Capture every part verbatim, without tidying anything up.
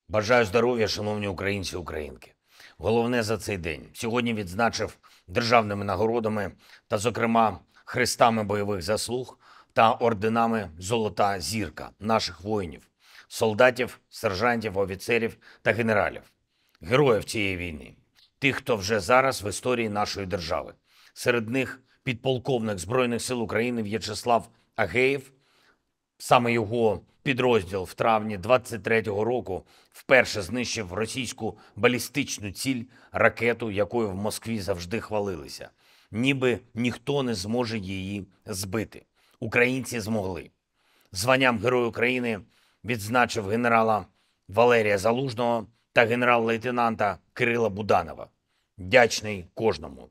Бажаю здоров'я, шановні українці і українки. Головне за цей день. Сьогодні відзначив державними нагородами та, зокрема, хрестами бойових заслуг та орденами «Золота зірка» наших воїнів, солдатів, сержантів, офіцерів та генералів, героїв цієї війни, тих, хто вже зараз в історії нашої держави. Серед них підполковник Збройних сил України В'ячеслав Агеєв. Саме його підрозділ в травні двадцять третього року вперше знищив російську балістичну ціль, ракету, якою в Москві завжди хвалилися. Ніби ніхто не зможе її збити. Українці змогли. Званням Герой України відзначив генерала Валерія Залужного та генерал-лейтенанта Кирила Буданова. Вдячний кожному.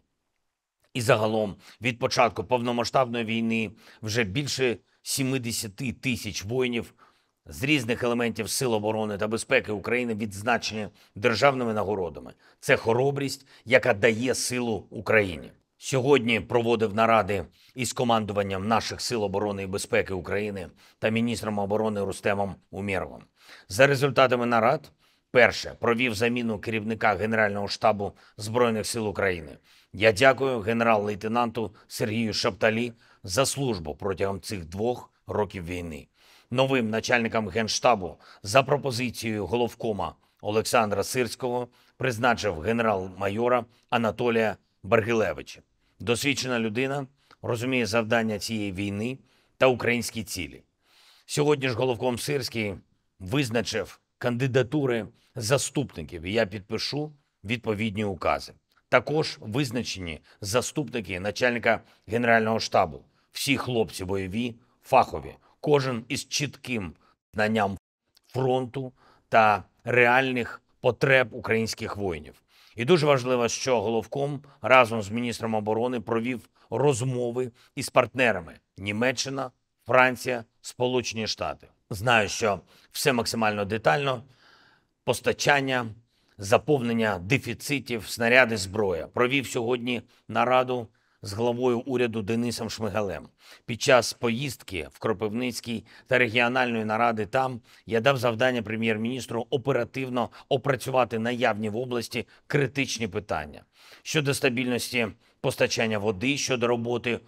І загалом від початку повномасштабної війни вже більше сімдесят тисяч воїнів з різних елементів Сил оборони та безпеки України відзначені державними нагородами. Це хоробрість, яка дає силу Україні. Сьогодні проводив наради із командуванням наших Сил оборони і безпеки України та міністром оборони Рустемом Умєровим. За результатами нарад, перше, провів заміну керівника Генерального штабу Збройних сил України. Я дякую генерал-лейтенанту Сергію Шапталі за службу протягом цих двох років війни. Новим начальником Генштабу за пропозицією головкома Олександра Сирського призначив генерал-майора Анатолія Баргилевича. Досвідчена людина розуміє завдання цієї війни та українські цілі. Сьогодні ж головком Сирський визначив кандидатури заступників, і я підпишу відповідні укази. Також визначені заступники начальника Генерального штабу. Всі хлопці бойові, фахові, кожен із чітким знанням фронту та реальних потреб українських воїнів. І дуже важливо, що головком разом з міністром оборони провів розмови із партнерами – Німеччина, Франція, Сполучені Штати. Знаю, що все максимально детально, постачання, заповнення дефіцитів, снаряди, зброя. Провів сьогодні нараду з главою уряду Денисом Шмигалем. Під час поїздки в Кропивницький та регіональної наради там я дав завдання прем'єр-міністру оперативно опрацювати наявні в області критичні питання щодо стабільності постачання води, щодо роботи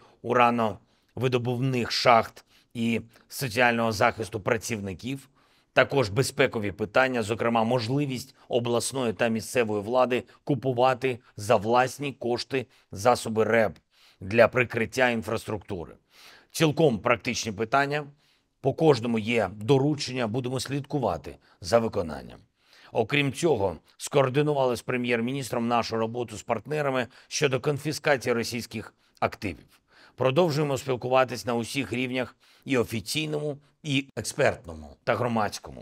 урановидобувних шахт і соціального захисту працівників, також безпекові питання, зокрема можливість обласної та місцевої влади купувати за власні кошти засоби РЕБ для прикриття інфраструктури. Цілком практичні питання, по кожному є доручення, будемо слідкувати за виконанням. Окрім цього, скоординували з прем'єр-міністром нашу роботу з партнерами щодо конфіскації російських активів. Продовжуємо спілкуватись на усіх рівнях і офіційному, і експертному та громадському,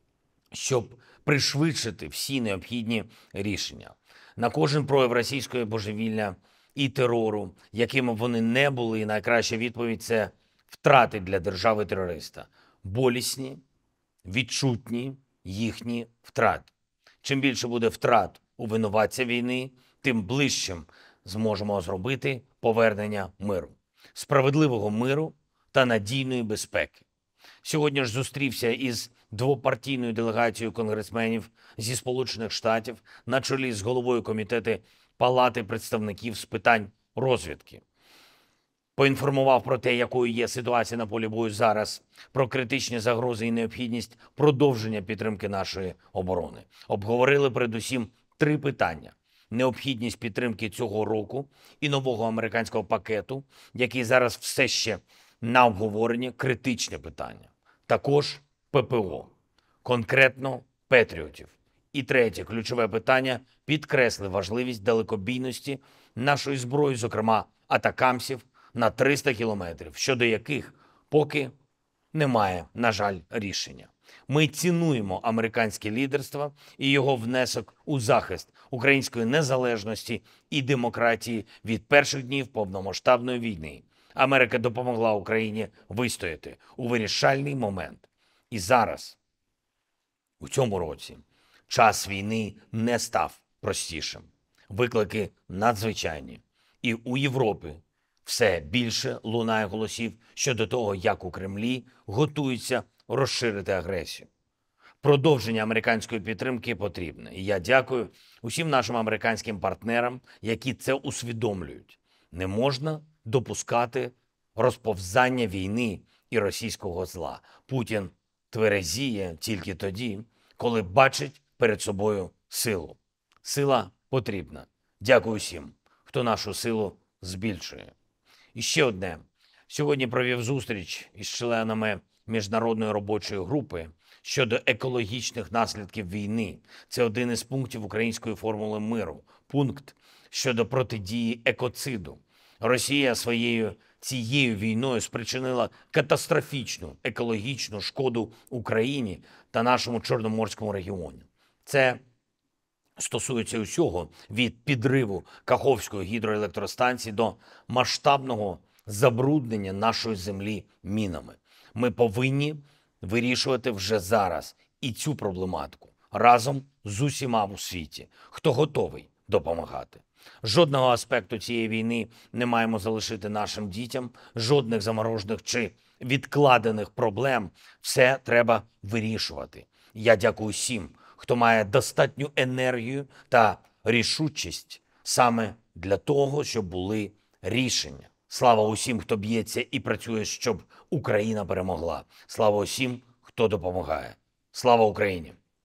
щоб пришвидшити всі необхідні рішення. На кожен прояв російської божевілля і терору, якими вони не були, найкраща відповідь – це втрати для держави-терориста. Болісні, відчутні їхні втрати. Чим більше буде втрат у винуватця війни, тим ближчим зможемо зробити повернення миру. Справедливого миру та надійної безпеки. Сьогодні ж зустрівся із двопартійною делегацією конгресменів зі Сполучених Штатів на чолі з головою комітету Палати представників з питань розвідки. Поінформував про те, якою є ситуація на полі бою зараз, про критичні загрози і необхідність продовження підтримки нашої оборони. Обговорили передусім три питання. Необхідність підтримки цього року і нового американського пакету, який зараз все ще на обговоренні, критичне питання. Також ППО, конкретно Петріотів. І третє, ключове питання, підкреслив важливість далекобійності нашої зброї, зокрема атакамсів на триста кілометрів, щодо яких поки немає, на жаль, рішення. Ми цінуємо американське лідерство і його внесок у захист української незалежності і демократії від перших днів повномасштабної війни. Америка допомогла Україні вистояти у вирішальний момент. І зараз, у цьому році, час війни не став простішим. Виклики надзвичайні. І у Європі все більше лунає голосів щодо того, як у Кремлі готуються розширити агресію. Продовження американської підтримки потрібне. І я дякую усім нашим американським партнерам, які це усвідомлюють. Не можна допускати розповзання війни і російського зла. Путін тверезіє тільки тоді, коли бачить перед собою силу. Сила потрібна. Дякую всім, хто нашу силу збільшує. І ще одне. Сьогодні провів зустріч із членами Міжнародної робочої групи щодо екологічних наслідків війни. Це один із пунктів української формули миру. Пункт щодо протидії екоциду. Росія своєю цією війною спричинила катастрофічну екологічну шкоду Україні та нашому Чорноморському регіоні. Це стосується усього від підриву Каховської гідроелектростанції до масштабного забруднення нашої землі мінами. Ми повинні вирішувати вже зараз і цю проблематику разом з усіма у світі, хто готовий допомагати. Жодного аспекту цієї війни не маємо залишити нашим дітям, жодних заморожених чи відкладених проблем. Все треба вирішувати. Я дякую всім, хто має достатню енергію та рішучість саме для того, щоб були рішення. Слава усім, хто б'ється і працює, щоб Україна перемогла. Слава усім, хто допомагає. Слава Україні!